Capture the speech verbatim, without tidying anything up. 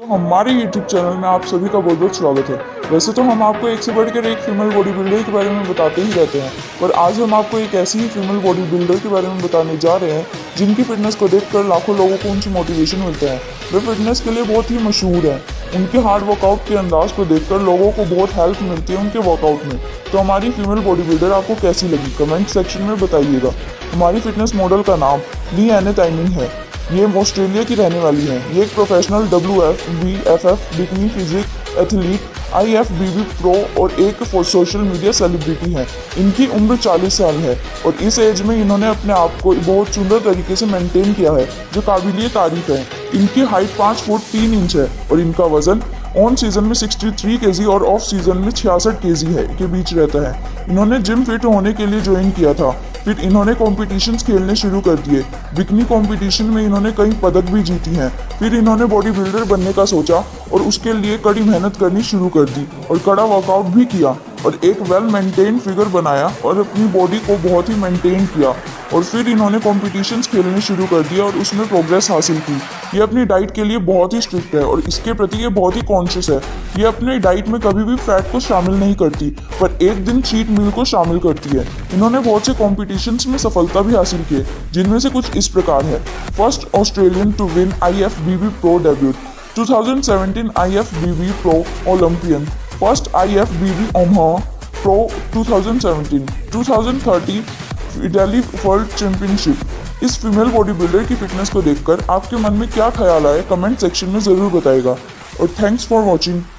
तो हमारे YouTube channel में आप सभी का बहुत बहुत स्वागत है। वैसे तो हम आपको एक से बढ़कर एक फीमेल बॉडी बिल्डर के बारे में बताते ही रहते हैं, पर आज हम आपको एक ऐसी ही फीमेल बॉडी बिल्डर के बारे में बताने जा रहे हैं जिनकी फिटनेस को देखकर लाखों लोगों को उनसे मोटिवेशन मिलता है। वे फिटनेस के लिए बहुत ही मशहूर हैं। उनके हार्ड वर्कआउट के अंदाज को देखकर लोगों को बहुत हेल्प मिलती है उनके वर्कआउट में। तो हमारी फीमेल बॉडी बिल्डर आपको कैसी लगी कमेंट सेक्शन में बताइएगा। हमारी फिटनेस मॉडल का नाम ली एने ताइमिंग है। ये ऑस्ट्रेलिया की रहने वाली है। ये एक professional W F B F F bikini physique athlete I F B B pro और एक सोशल मीडिया सेलिब्रिटी है। इनकी उम्र चालीस साल है और इस एज में इन्होंने अपने आप को बहुत सुंदर तरीके से मेंटेन किया है जो काबिलियत तारीफ है। इनकी हाइट पाँच फुट तीन इंच है और इनका वजन ऑन सीजन में तिरसठ केजी और ऑफ सीजन में छियासठ केजी है के बीच रहता है। इन्होंने जिम फिट होने के लिए ज्वाइन किया था, फिर इन्होंने कॉम्पिटिशन्स खेलने शुरू कर दिए। बिकनी कंपटीशन में इन्होंने कई पदक भी जीती हैं। फिर इन्होंने बॉडी बिल्डर बनने का सोचा और उसके लिए कड़ी मेहनत करनी शुरू कर दी और कड़ा वर्कआउट भी किया और एक वेल मेंटेन फिगर बनाया और अपनी बॉडी को बहुत ही मेंटेन किया। और फिर इन्होंने कॉम्पिटिशन्स खेलने शुरू कर दिया और उसमें प्रोग्रेस हासिल की। ये अपनी डाइट के लिए बहुत ही स्ट्रिक्ट है और इसके प्रति ये बहुत ही कॉन्शियस है। ये अपने डाइट में कभी भी फैट को शामिल नहीं करती, पर एक दिन चीट मील को शामिल करती है। इन्होंने बहुत से कॉम्पिटिशन्स में सफलता भी हासिल की, जिनमें से कुछ इस प्रकार है। First Australian to win I F B B pro debut, two thousand seventeen I F B B pro Olympian, first I F B B Omaha pro two thousand seventeen, two thousand thirty Delhi world championship. इस female body builder की fitness को देखकर आपके मन में क्या ख्याल आए कमेंट सेक्शन में ज़रूर बताएगा। और थैंक्स फॉर वॉचिंग।